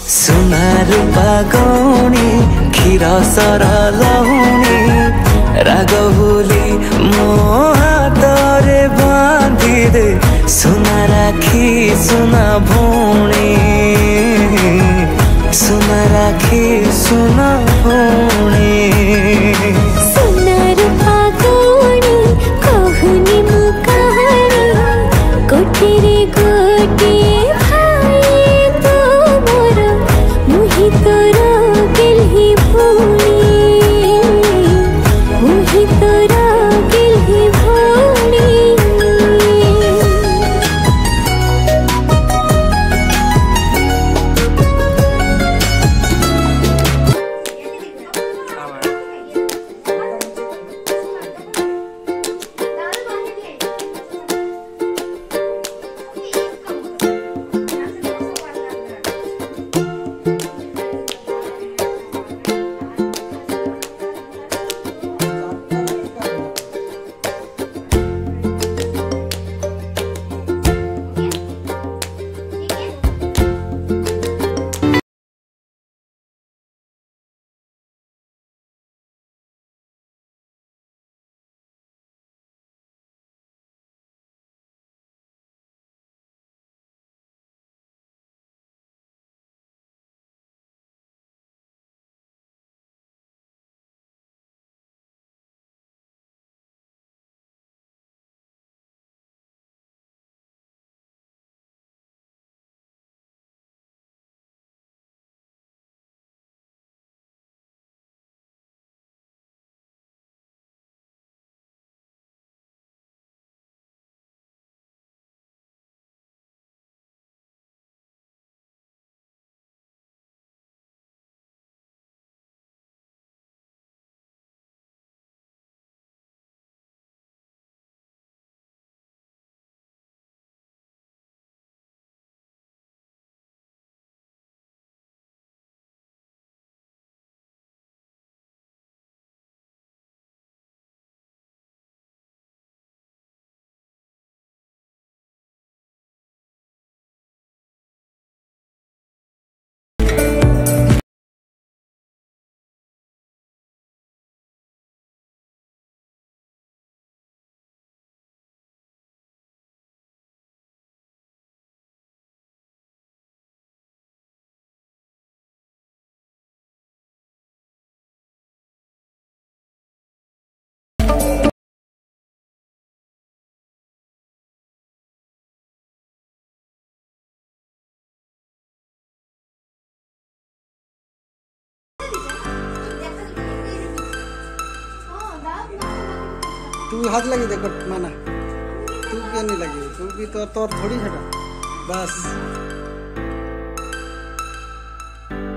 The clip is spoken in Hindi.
सुना रूपा गौणी क्षीर सर लहुणी राग बोली मो हातरे बांधी दे सुना राखी सुना भौणी सुना राखी सुना भौणी सुना रूपा गौणी कहूनी मु कहानी गोटे रे गोटे भाई तो मोर मुहि तोर गेलहि भौणी मुहि तोर गेलहि भौणी। तू हाथ लगी देखो माना तू क्यों नहीं लगी तू भी तो तोर थोड़ी हटा बस।